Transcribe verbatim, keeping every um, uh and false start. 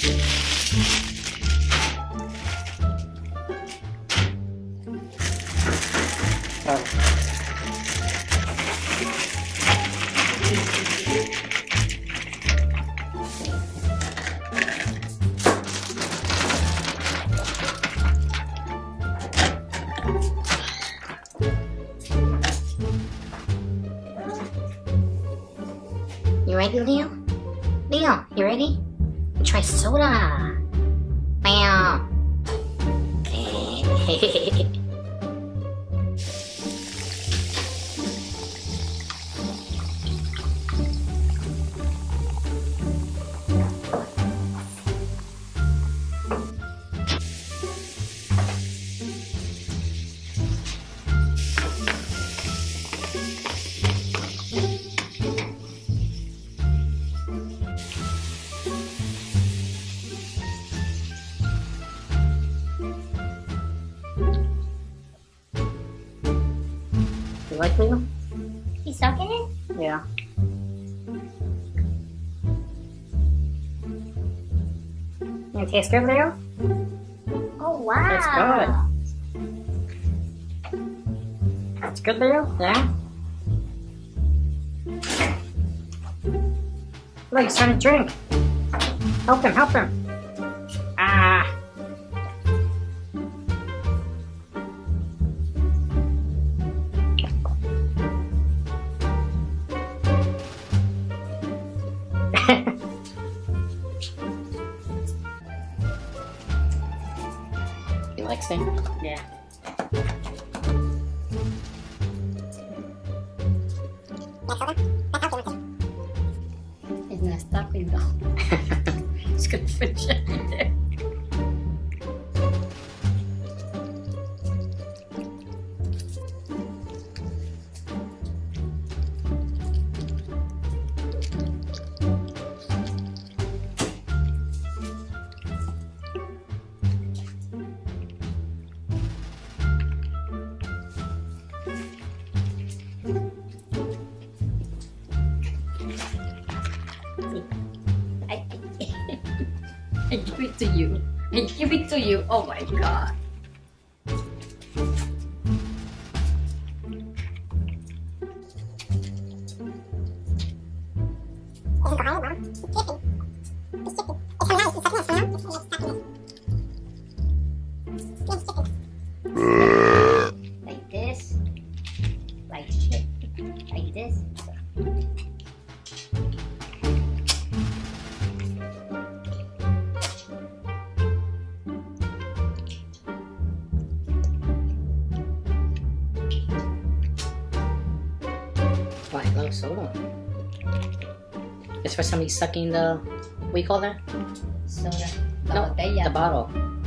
You ready, Leo? Leo, you ready? Try soda. Meow. You like Leo? He's sucking it? Yeah. You taste good, Leo? Oh, wow. It's good. It's good, Leo? Yeah? Look, he's trying to drink. Help him, help him. Ah. He likes it. Yeah. He's not stopping though. He's gonna finish it. I, I give it to you. I give it to you. Oh my god. Like this. Like shit. Like this. Why, I love soda. It's for somebody sucking the, what do you call that? Soda. La No, botella. the bottle.